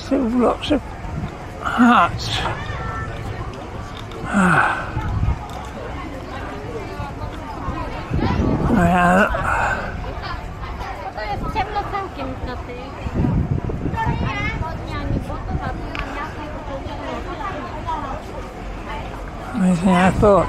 Still lots of huts. Well, To jest ciemno całkiem na tej. anything I thought.